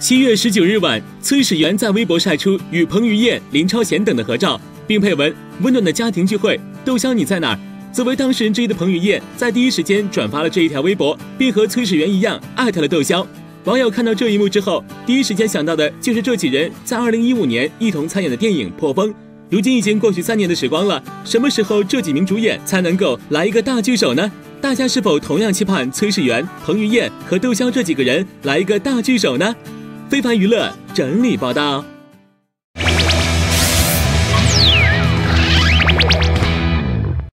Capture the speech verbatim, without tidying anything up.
七月十九日晚，崔始源在微博晒出与彭于晏、林超贤等的合照，并配文“温暖的家庭聚会，豆香你在哪儿？”作为当事人之一的彭于晏，在第一时间转发了这一条微博，并和崔始源一样艾特了豆香。网友看到这一幕之后，第一时间想到的就是这几人在二零一五年一同参演的电影《破风》。如今已经过去三年的时光了，什么时候这几名主演才能够来一个大聚首呢？大家是否同样期盼崔始源、彭于晏和豆香这几个人来一个大聚首呢？非凡娱乐整理报道。